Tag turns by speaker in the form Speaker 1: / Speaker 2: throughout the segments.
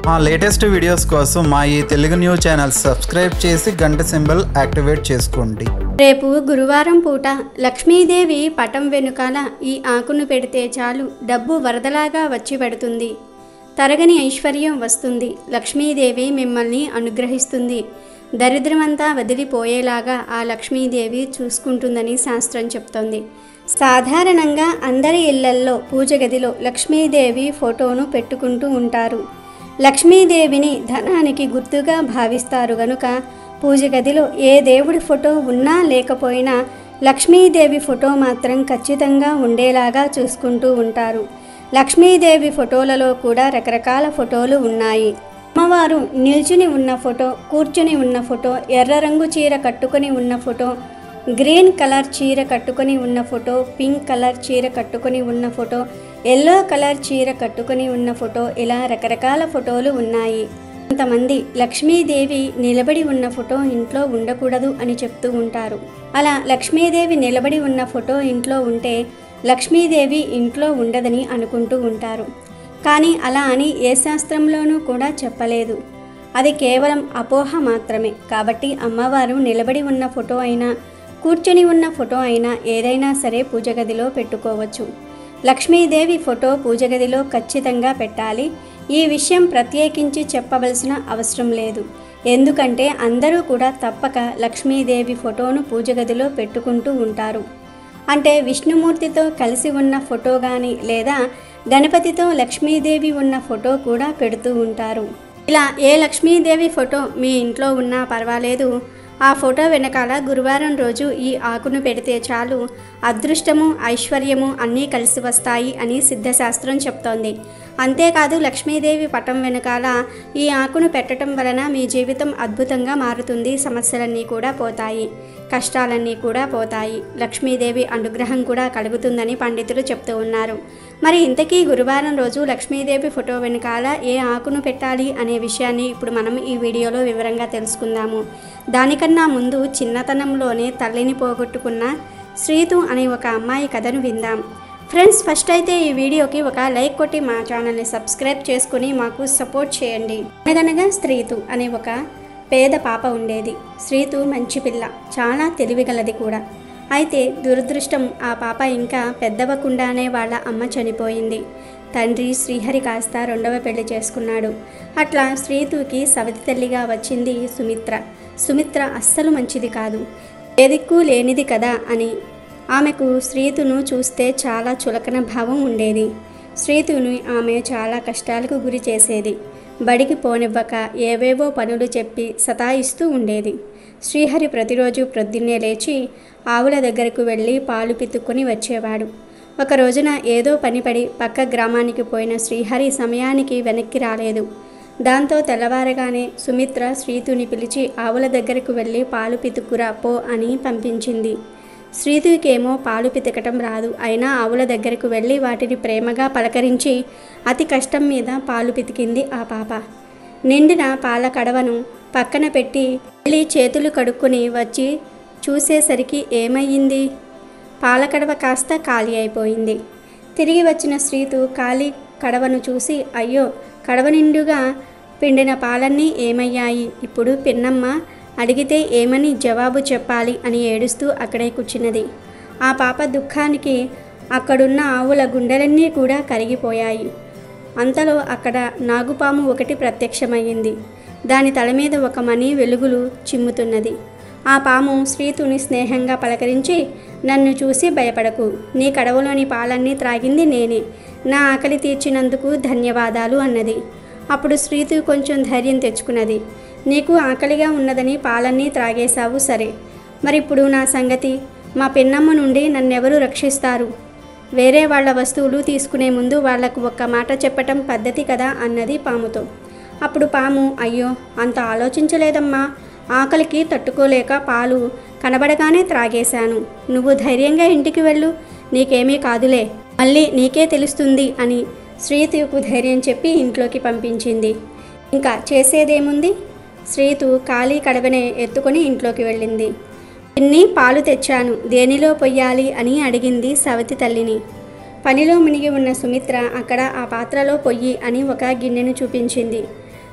Speaker 1: మా latest videos కోసం మా ఈ తెలుగు న్యూస్ ఛానల్ సబ్స్క్రైబ్ చేసి గంట సింబల్ యాక్టివేట్ చేసుకోండి.
Speaker 2: రేపు గురువారం పూట లక్ష్మీదేవి పటం వెనుకాల ఈ ఆకును పెడితే చాలు డబ్బు వరదలాగా వచ్చి పడుతుంది. తరగని ఐశ్వర్యం వస్తుంది. లక్ష్మీదేవి మిమ్మల్ని అనుగ్రహిస్తుంది. దరిద్రమంతా వదిలిపోయేలాగా ఆ లక్ష్మీదేవి చూసుకుంటుందని శాస్త్రం చెప్తోంది. సాధారణంగా అందరి ఇళ్లల్లో పూజ గదిలో లక్ష్మీదేవి ఫోటోను పెట్టుకుంటూ ఉంటారు. లక్ష్మీదేవిని ధనానికి గుర్తుగా భావిస్తారు గనుక పూజ గదిలో ఏ దేవుడి ఫోటో ఉన్నా లేకపోయినా లక్ష్మీదేవి ఫోటో మాత్రం ఖచ్చితంగా ఉండేలాగా చూసుకుంటూ ఉంటారు. లక్ష్మీదేవి ఫోటోలలో కూడా రకరకాల ఫోటోలు ఉన్నాయి. అమ్మవారు నిల్చుని ఉన్న ఫోటో, కూర్చుని ఉన్న ఫోటో, ఎర్ర రంగు చీర కట్టుకొని ఉన్న ఫోటో, గ్రీన్ కలర్ చీర కట్టుకొని ఉన్న ఫోటో, పింక్ కలర్ చీర కట్టుకొని ఉన్న ఫోటో, ఎల్లో కలర్ చీర కట్టుకొని ఉన్న ఫోటో, ఇలా రకరకాల ఫోటోలు ఉన్నాయి. కొంతమంది లక్ష్మీదేవి నిలబడి ఉన్న ఫోటో ఇంట్లో ఉండకూడదు అని చెప్తూ ఉంటారు. అలా లక్ష్మీదేవి నిలబడి ఉన్న ఫోటో ఇంట్లో ఉంటే లక్ష్మీదేవి ఇంట్లో ఉండదని అనుకుంటూ ఉంటారు. కానీ అలా అని ఏ శాస్త్రంలోనూ కూడా చెప్పలేదు. అది కేవలం అపోహ మాత్రమే. కాబట్టి అమ్మవారు నిలబడి ఉన్న ఫోటో అయినా కూర్చొని ఉన్న ఫోటో అయినా ఏదైనా సరే పూజ గదిలో పెట్టుకోవచ్చు. లక్ష్మీదేవి ఫోటో పూజ గదిలో ఖచ్చితంగా పెట్టాలి. ఈ విషయం ప్రత్యేకించి చెప్పవలసిన అవసరం లేదు. ఎందుకంటే అందరూ కూడా తప్పక లక్ష్మీదేవి ఫోటోను పూజ గదిలో పెట్టుకుంటూ ఉంటారు. అంటే విష్ణుమూర్తితో కలిసి ఉన్న ఫోటో కానీ లేదా గణపతితో లక్ష్మీదేవి ఉన్న ఫోటో కూడా పెడుతూ ఉంటారు. ఇలా ఏ లక్ష్మీదేవి ఫోటో మీ ఇంట్లో ఉన్నా పర్వాలేదు, ఆ ఫోటో వెనకాల గురువారం రోజు ఈ ఆకును పెడితే చాలు అదృష్టము, ఐశ్వర్యము అన్నీ కలిసి వస్తాయి అని సిద్ధశాస్త్రం చెప్తోంది. అంతేకాదు లక్ష్మీదేవి పటం వెనకాల ఈ ఆకును పెట్టడం వలన మీ జీవితం అద్భుతంగా మారుతుంది. సమస్యలన్నీ కూడా పోతాయి, కష్టాలన్నీ కూడా పోతాయి, లక్ష్మీదేవి అనుగ్రహం కూడా కలుగుతుందని పండితులు చెప్తూ ఉన్నారు. మరి ఇంతకీ గురువారం రోజు లక్ష్మీదేవి ఫోటో వెనకాల ఏ ఆకును పెట్టాలి అనే విషయాన్ని ఇప్పుడు మనం ఈ వీడియోలో వివరంగా తెలుసుకుందాము. దానికన్నా ముందు చిన్నతనంలోనే తల్లిని పోగొట్టుకున్న శ్రీతు అనే ఒక అమ్మాయి కథను విందాం. ఫ్రెండ్స్, ఫస్ట్ అయితే ఈ వీడియోకి ఒక లైక్ కొట్టి మా ఛానల్ని సబ్స్క్రైబ్ చేసుకుని మాకు సపోర్ట్ చేయండి. అనగనగా శ్రీతు అనే ఒక పేద పాప ఉండేది. శ్రీతు మంచి పిల్ల, చాలా తెలివిగలది కూడా. అయితే దురదృష్టం, ఆ పాప ఇంకా పెద్దవకుండానే వాళ్ళ అమ్మ చనిపోయింది. తండ్రి శ్రీహరి కాస్త రెండవ పెళ్లి చేసుకున్నాడు. అట్లా శ్రీతుకి సవతి తల్లిగా వచ్చింది సుమిత్ర. సుమిత్ర అస్సలు మంచిది కాదు, ఏ దిక్కు లేనిది కదా అని ఆమెకు శ్రీతును చూస్తే చాలా చులకన భావం ఉండేది. శ్రీతుని ఆమె చాలా కష్టాలకు గురి చేసేది. బడికి పోనివ్వక ఏవేవో పనులు చెప్పి సతాయిస్తూ ఉండేది. శ్రీహరి ప్రతిరోజు ప్రొద్దున్నే లేచి ఆవుల దగ్గరకు వెళ్ళి పాలు పితుక్కొని వచ్చేవాడు. ఒక రోజున ఏదో పనిపడి పక్క గ్రామానికి పోయిన శ్రీహరి సమయానికి వెనక్కి రాలేదు. దాంతో తెల్లవారగానే సుమిత్ర శ్రీతుని పిలిచి ఆవుల దగ్గరకు వెళ్ళి పాలు పితుక్కురా పో అని పంపించింది. శ్రీతుకేమో పాలు పితకటం రాదు. అయినా ఆవుల దగ్గరకు వెళ్ళి వాటిని ప్రేమగా పలకరించి అతి కష్టం మీద పాలు పితికింది ఆ పాప. నిండిన పాల కడవను పక్కన పెట్టి వెళ్ళి చేతులు కడుక్కొని వచ్చి చూసేసరికి ఏమయ్యింది? పాల కడవ కాస్త ఖాళీ అయిపోయింది. తిరిగి వచ్చిన శ్రీతు ఖాళీ కడవను చూసి, అయ్యో, కడవ నిండుగా పిండిన పాలన్నీ ఏమయ్యాయి? ఇప్పుడు పిన్నమ్మ అడిగితే ఏమని జవాబు చెప్పాలి అని ఏడుస్తూ అక్కడే కూర్చున్నది. ఆ పాప దుఃఖానికి అక్కడున్న ఆవుల గుండెలన్నీ కూడా కరిగిపోయాయి. అంతలో అక్కడ నాగుపాము ఒకటి ప్రత్యక్షమయ్యింది. దాని తల మీద ఒక మణి వెలుగులు చిమ్ముతున్నది. ఆ పాము శ్రీతుని స్నేహంగా పలకరించి, నన్ను చూసి భయపడకు, నీ కడవలోని పాలన్నీ త్రాగింది నేనే, నా ఆకలి తీర్చినందుకు ధన్యవాదాలు అన్నది. అప్పుడు శ్రీతు కొంచెం ధైర్యం తెచ్చుకున్నది. నీకు ఆకలిగా ఉన్నదని పాలన్నీ త్రాగేశావు సరే, మరిప్పుడు నా సంగతి? మా పిన్నమ్మ నుండి నన్నెవరు రక్షిస్తారు? వేరే వాళ్ళ వస్తువులు తీసుకునే ముందు వాళ్లకు ఒక్క మాట చెప్పటం పద్ధతి కదా అన్నది పాముతో. అప్పుడు పాము, అయ్యో, అంత ఆలోచించలేదమ్మా, ఆకలికి తట్టుకోలేక పాలు కనబడగానే త్రాగేశాను. నువ్వు ధైర్యంగా ఇంటికి వెళ్ళు, నీకేమీ కాదులే, మళ్ళీ నీకే తెలుస్తుంది అని శ్రీతుకు ధైర్యం చెప్పి ఇంట్లోకి పంపించింది. ఇంకా చేసేదేముంది? శ్రీతు ఖాళీ కడవనే ఎత్తుకొని ఇంట్లోకి వెళ్ళింది. ఇన్ని పాలు తెచ్చాను, దేనిలో పొయ్యాలి అని అడిగింది సవతి తల్లిని. పనిలో మునిగి ఉన్న సుమిత్ర అక్కడ ఆ పాత్రలో పొయ్యి అని ఒక గిన్నెను చూపించింది.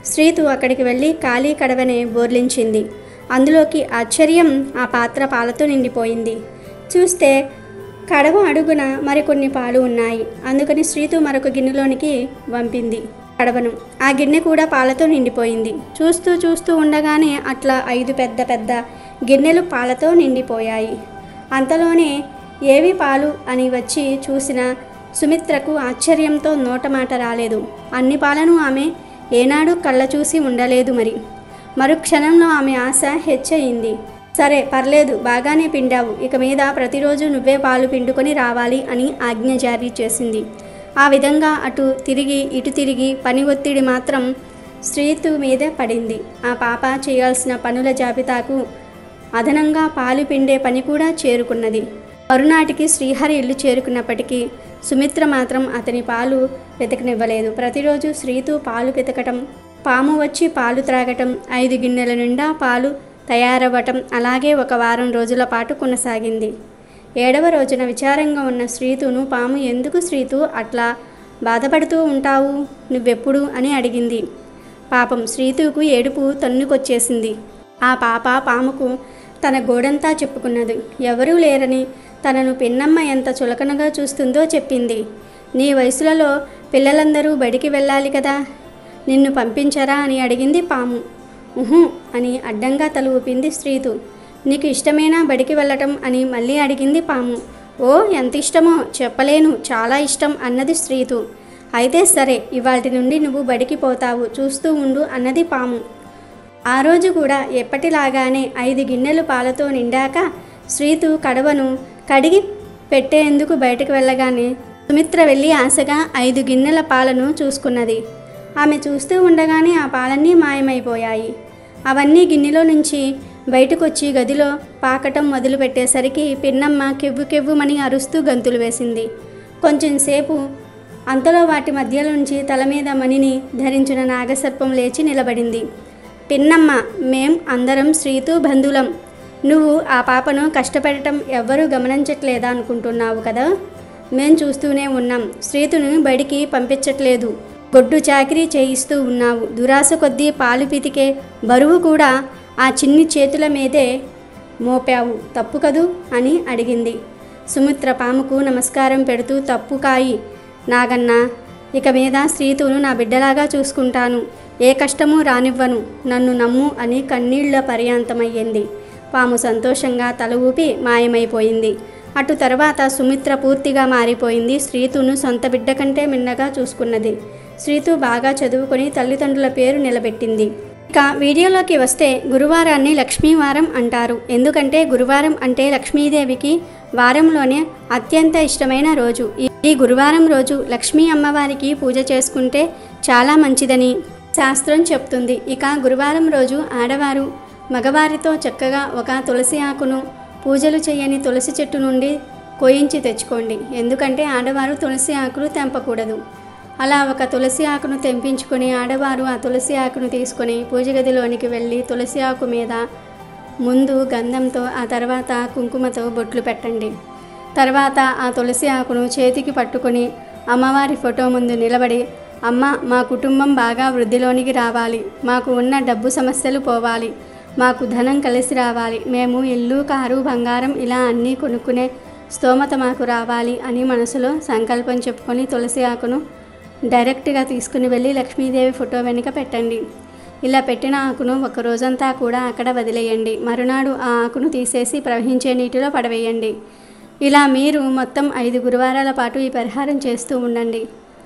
Speaker 2: శ్రీతు అక్కడికి వెళ్ళి ఖాళీ కడవనే బోర్లించింది. అందులోకి ఆశ్చర్యం, ఆ పాత్ర పాలతో నిండిపోయింది. చూస్తే కడవ అడుగున మరికొన్ని పాలు ఉన్నాయి. అందుకని శ్రీతు మరొక గిన్నెలోనికి వంపింది కడవను. ఆ గిన్నె కూడా పాలతో నిండిపోయింది. చూస్తూ ఉండగానే అట్లా 5 పెద్ద పెద్ద గిన్నెలు పాలతో నిండిపోయాయి. అంతలోనే ఏవి పాలు అని వచ్చి చూసిన సుమిత్రకు ఆశ్చర్యంతో నోటమాట రాలేదు. అన్ని పాలను ఆమె ఏనాడు కళ్ళ చూసి ఉండలేదు. మరుక్షణంలో ఆమె ఆశ హెచ్చయింది. సరే పర్లేదు, బాగానే పిండావు, ఇక మీద ప్రతిరోజు నువ్వే పాలు పిండుకొని రావాలి అని ఆజ్ఞ జారీ చేసింది. ఆ విధంగా అటు తిరిగి ఇటు తిరిగి పని ఒత్తిడి మాత్రం శ్రీతు మీదే పడింది. ఆ పాప చేయాల్సిన పనుల జాబితాకు అదనంగా పాలు పిండే పని కూడా చేరుకున్నది. మరునాటికి శ్రీహరి ఇల్లు చేరుకున్నప్పటికీ సుమిత్ర మాత్రం అతని పాలు వెతకనివ్వలేదు. ప్రతిరోజు శ్రీతు పాలు వెతకటం, పాము వచ్చి పాలు త్రాగటం, 5 గిన్నెల నిండా పాలు తయారవ్వటం అలాగే ఒక వారం రోజుల పాటు కొనసాగింది. 7వ రోజున విచారంగా ఉన్న శ్రీతును పాము, ఎందుకు శ్రీతు అట్లా బాధపడుతూ ఉంటావు, నువ్వెప్పుడు అని అడిగింది. పాపం శ్రీతుకు ఏడుపు తన్నుకొచ్చేసింది. ఆ పాప పాముకు తన గోడంతా చెప్పుకున్నది. ఎవరూ లేరని, తనను పిన్నమ్మ ఎంత చులకనగా చూస్తుందో చెప్పింది. నీ వయసులలో పిల్లలందరూ బడికి వెళ్ళాలి కదా, నిన్ను పంపించరా అని అడిగింది పాము. ఉహు అని అడ్డంగా తల ఊపింది శ్రీతు. నీకు ఇష్టమేనా బడికి వెళ్ళటం అని మళ్ళీ అడిగింది పాము. ఓ ఎంత ఇష్టమో చెప్పలేను, చాలా ఇష్టం అన్నది శ్రీతు. అయితే సరే, ఇవాల్టి నుండి నువ్వు బడికి పోతావు, చూస్తూ ఉండు అన్నది పాము. ఆ రోజు కూడా ఎప్పటిలాగానే 5 గిన్నెలు పాలతో నిండాక శ్రీతు కడవను కడిగి పెట్టేందుకు బయటకు వెళ్ళగానే సుమిత్ర వెళ్ళి ఆశగా 5 గిన్నెల పాలను చూసుకున్నది. ఆమె చూస్తూ ఉండగానే ఆ పాలన్నీ మాయమైపోయాయి. అవన్నీ గిన్నెలో నుంచి బయటకొచ్చి గదిలో పాకటం మొదలుపెట్టేసరికి పిన్నమ్మ కెవ్వు కెవ్వుమని అరుస్తూ గంతులు వేసింది. కొంచెంసేపు అంతలో వాటి మధ్యలో నుంచి తల మీద మణిని ధరించిన నాగసర్పం లేచి నిలబడింది. పిన్నమ్మ, మేం అందరం శ్రీతు బంధువులం. నువ్వు ఆ పాపను కష్టపెట్టడం ఎవ్వరూ గమనించట్లేదా అనుకుంటున్నావు కదా, మేం చూస్తూనే ఉన్నాం. శ్రీతును బడికి పంపించట్లేదు, గొడ్డు చాకిరీ చేయిస్తూ ఉన్నావు. దురాశ కొద్దీ పాలు పితికే బరువు కూడా ఆ చిన్ని చేతుల మీదే మోపావు, తప్పు కదూ అని అడిగింది. సుమిత్ర పాముకు నమస్కారం పెడుతూ, తప్పు కాయి నాగన్న, ఇక మీద శ్రీతును నా బిడ్డలాగా చూసుకుంటాను, ఏ కష్టమూ రానివ్వను, నన్ను నమ్ము అని కన్నీళ్ల పర్యాంతమయ్యింది. పాము సంతోషంగా తల ఊపి మాయమైపోయింది. అటు తర్వాత సుమిత్ర పూర్తిగా మారిపోయింది. శ్రీతును సొంత బిడ్డ కంటే మిన్నగా చూసుకున్నది. శ్రీతు బాగా చదువుకొని తల్లిదండ్రుల పేరు నిలబెట్టింది. ఇక వీడియోలోకి వస్తే, గురువారాన్ని లక్ష్మీవారం అంటారు. ఎందుకంటే గురువారం అంటే లక్ష్మీదేవికి వారంలోనే అత్యంత ఇష్టమైన రోజు. ఈ గురువారం రోజు లక్ష్మీ అమ్మవారికి పూజ చేసుకుంటే చాలా మంచిదని శాస్త్రం చెప్తుంది. ఇక గురువారం రోజు ఆడవారు మగవారితో చక్కగా ఒక తులసి ఆకును పూజలు చేయని తులసి చెట్టు నుండి కోయించి తెచ్చుకోండి. ఎందుకంటే ఆడవారు తులసి ఆకులు తెంపకూడదు. అలా ఒక తులసి ఆకును తెంపించుకొని ఆడవారు ఆ తులసి ఆకును తీసుకొని పూజ గదిలోనికి వెళ్ళి తులసి ఆకు మీద ముందు గంధంతో, ఆ తర్వాత కుంకుమతో బొట్లు పెట్టండి. తర్వాత ఆ తులసి ఆకును చేతికి పట్టుకొని అమ్మవారి ఫోటో ముందు నిలబడి, అమ్మ, మా కుటుంబం బాగా వృద్ధిలోనికి రావాలి, మాకు ఉన్న డబ్బు సమస్యలు పోవాలి, మాకు ధనం కలిసి రావాలి, మేము ఇల్లు, కారు, బంగారం ఇలా అన్నీ కొనుక్కునే స్తోమత మాకు రావాలి అని మనసులో సంకల్పం చెప్పుకొని తులసి ఆకును డైరెక్ట్గా తీసుకుని వెళ్ళి లక్ష్మీదేవి ఫోటో వెనుక పెట్టండి. ఇలా పెట్టిన ఆకును ఒక రోజంతా కూడా అక్కడ వదిలేయండి. మరునాడు ఆ ఆకును తీసేసి ప్రవహించే నీటిలో పడవేయండి. ఇలా మీరు మొత్తం 5 గురువారాల పాటు ఈ పరిహారం చేస్తూ ఉండండి.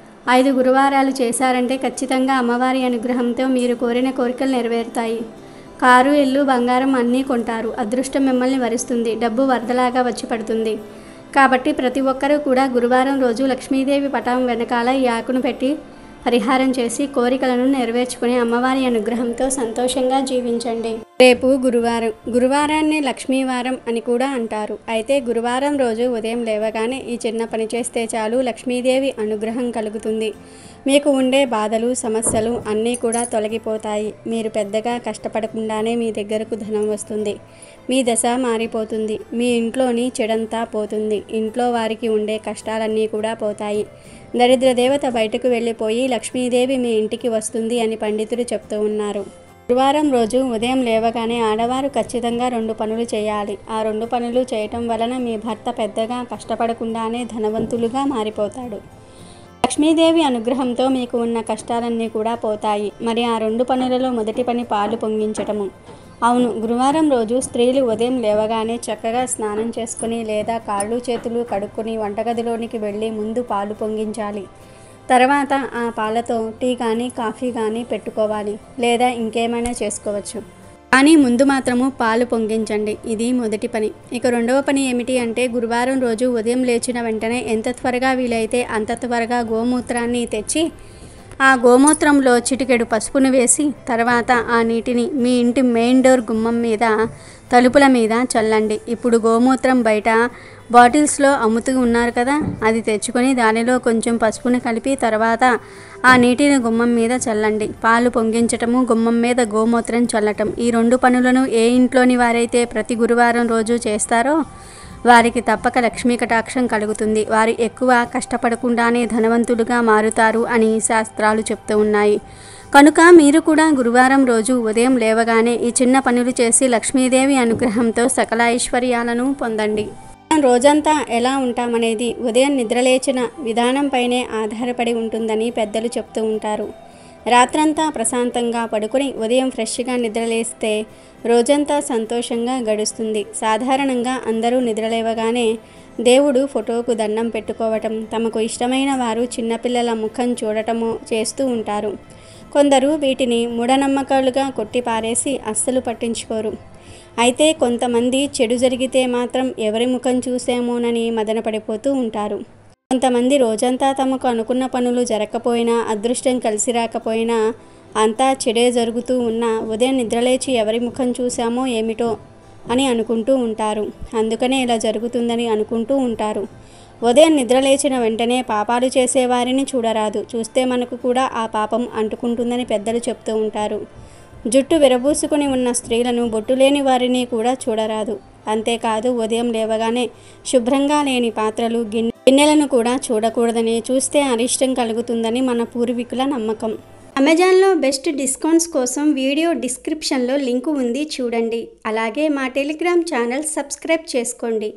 Speaker 2: 5 గురువారాలు చేశారంటే ఖచ్చితంగా అమ్మవారి అనుగ్రహంతో మీరు కోరిన కోరికలు నెరవేరుతాయి. కారు, ఇల్లు, బంగారం అన్నీ కొంటారు. అదృష్టం మిమ్మల్ని వరిస్తుంది. డబ్బు వరదలాగా వచ్చి పడుతుంది. కాబట్టి ప్రతి ఒక్కరూ కూడా గురువారం రోజు లక్ష్మీదేవి పటం వెనకాల ఈ ఆకును పెట్టి పరిహారం చేసి కోరికలను నెరవేర్చుకుని అమ్మవారి అనుగ్రహంతో సంతోషంగా జీవించండి. రేపు గురువారం. గురువారాన్ని లక్ష్మీవారం అని కూడా అంటారు. అయితే గురువారం రోజు ఉదయం లేవగానే ఈ చిన్న పని చేస్తే చాలు లక్ష్మీదేవి అనుగ్రహం కలుగుతుంది. మీకు ఉండే బాధలు, సమస్యలు అన్నీ కూడా తొలగిపోతాయి. మీరు పెద్దగా కష్టపడకుండానే మీ దగ్గరకు ధనం వస్తుంది. మీ దశ మారిపోతుంది. మీ ఇంట్లోని చెడంతా పోతుంది. ఇంట్లో వారికి ఉండే కష్టాలన్నీ కూడా పోతాయి. దరిద్ర దేవత బయటకు వెళ్ళిపోయి లక్ష్మీదేవి మీ ఇంటికి వస్తుంది అని పండితులు చెప్తూ ఉన్నారు. గురువారం రోజు ఉదయం లేవగానే ఆడవారు ఖచ్చితంగా 2 పనులు చేయాలి. ఆ 2 పనులు చేయటం వలన మీ భర్త పెద్దగా కష్టపడకుండానే ధనవంతులుగా మారిపోతాడు. లక్ష్మీదేవి అనుగ్రహంతో మీకు ఉన్న కష్టాలన్నీ కూడా పోతాయి. మరి ఆ 2 పనులలో మొదటి పని పాలు పొంగించటము. అవును, గురువారం రోజు స్త్రీలు ఉదయం లేవగానే చక్కగా స్నానం చేసుకుని లేదా కాళ్ళు చేతులు కడుక్కొని వంటగదిలోనికి వెళ్ళి ముందు పాలు పొంగించాలి. తర్వాత ఆ పాలతో టీ కానీ కాఫీ కానీ పెట్టుకోవాలి, లేదా ఇంకేమైనా చేసుకోవచ్చు. కానీ ముందు మాత్రము పాలు పొంగించండి. ఇది మొదటి పని. ఇక రెండవ పని ఏమిటి అంటే గురువారం రోజు ఉదయం లేచిన వెంటనే ఎంత త్వరగా వీలైతే అంత త్వరగా గోమూత్రాన్ని తెచ్చి ఆ గోమూత్రంలో చిటికెడు పసుపును వేసి తర్వాత ఆ నీటిని మీ ఇంటి మెయిన్ డోర్ గుమ్మం మీద, తలుపుల మీద చల్లండి. ఇప్పుడు గోమూత్రం బయట బాటిల్స్లో అమ్ముతూ ఉన్నారు కదా, అది తెచ్చుకొని దానిలో కొంచెం పసుపుని కలిపి తర్వాత ఆ నీటిని గుమ్మం మీద చల్లండి. పాలు పొంగించటము, గుమ్మం మీద గోమూత్రం చల్లటం, ఈ 2 పనులను ఏ ఇంట్లోని వారైతే ప్రతి గురువారం రోజు చేస్తారో వారికి తప్పక లక్ష్మీ కటాక్షం కలుగుతుంది. వారు ఎక్కువ కష్టపడకుండానే ధనవంతులుగా మారుతారు అని శాస్త్రాలు చెప్తూ ఉన్నాయి. కనుక మీరు కూడా గురువారం రోజు ఉదయం లేవగానే ఈ చిన్న పనులు చేసి లక్ష్మీదేవి అనుగ్రహంతో సకల ఐశ్వర్యాలను పొందండి. రోజంతా ఎలా ఉంటామనేది ఉదయం నిద్రలేచిన విధానంపైనే ఆధారపడి ఉంటుందని పెద్దలు చెప్తూ ఉంటారు. రాత్రంతా ప్రశాంతంగా పడుకొని ఉదయం ఫ్రెష్గా నిద్రలేస్తే రోజంతా సంతోషంగా గడుస్తుంది. సాధారణంగా అందరూ నిద్రలేవగానే దేవుడు ఫోటోకు దండం పెట్టుకోవటం, తమకు ఇష్టమైన వారు చిన్నపిల్లల ముఖం చూడటము చేస్తూ ఉంటారు. కొందరు వీటిని మూఢనమ్మకాలుగా కొట్టిపారేసి అస్సలు పట్టించుకోరు. అయితే కొంతమంది చెడు జరిగితే మాత్రం ఎవరి ముఖం చూసామోనని మదనపడిపోతూ ఉంటారు. కొంతమంది రోజంతా తమకు అనుకున్న పనులు జరగకపోయినా, అదృష్టం కలిసి రాకపోయినా, అంతా చెడే జరుగుతూ ఉన్నా ఉదయం నిద్రలేచి ఎవరి ముఖం చూసామో ఏమిటో అని అనుకుంటూ ఉంటారు. అందుకనే ఇలా జరుగుతుందని అనుకుంటూ ఉంటారు. ఉదయం నిద్రలేచిన వెంటనే పాపాలు చేసేవారిని చూడరాదు. చూస్తే మనకు కూడా ఆ పాపం అంటుకుంటుందని పెద్దలు చెప్తూ ఉంటారు. జుట్టు విరబూసుకుని ఉన్న స్త్రీలను, బొట్టు లేని వారిని కూడా చూడరాదు. అంతేకాదు ఉదయం లేవగానే శుభ్రంగా లేని పాత్రలు, గిన్నెలను కూడా చూడకూడదని, చూస్తే అరిష్టం కలుగుతుందని మన పూర్వీకుల నమ్మకం. అమెజాన్లో బెస్ట్ డిస్కౌంట్స్ కోసం వీడియో డిస్క్రిప్షన్లో లింకు ఉంది, చూడండి. అలాగే మా టెలిగ్రామ్ ఛానల్ సబ్స్క్రైబ్ చేసుకోండి.